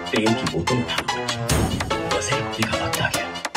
तेल की बोतल उठा, बस एक रोटी का वक्त आ गया।